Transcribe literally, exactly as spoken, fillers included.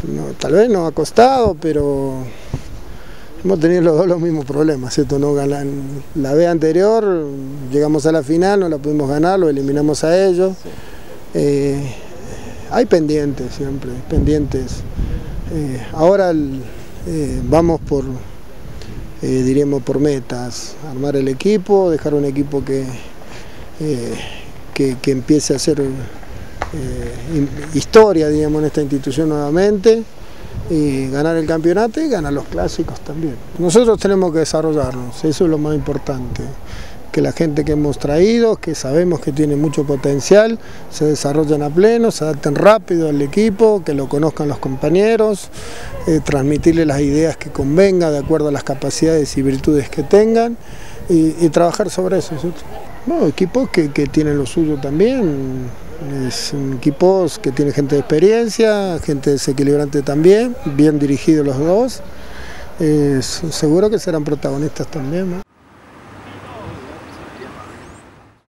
no, tal vez nos ha costado, pero hemos tenido los dos los mismos problemas, ¿cierto? No ganan, la vez anterior llegamos a la final, no la pudimos ganar, lo eliminamos a ellos. Eh, hay pendientes siempre, pendientes. Eh, ahora eh, vamos por, eh, diríamos, por metas, armar el equipo, dejar un equipo que, eh, que, que empiece a hacer eh, historia, digamos, en esta institución nuevamente, y ganar el campeonato y ganar los clásicos también. Nosotros tenemos que desarrollarnos, eso es lo más importante, que la gente que hemos traído, que sabemos que tiene mucho potencial, se desarrollen a pleno, se adapten rápido al equipo, que lo conozcan los compañeros, eh, transmitirle las ideas que convenga de acuerdo a las capacidades y virtudes que tengan y, y trabajar sobre eso. ¿Cierto? Bueno, equipos que, que tienen lo suyo también, son equipos que tienen gente de experiencia, gente desequilibrante también, bien dirigidos los dos. Eh, seguro que serán protagonistas también, ¿no?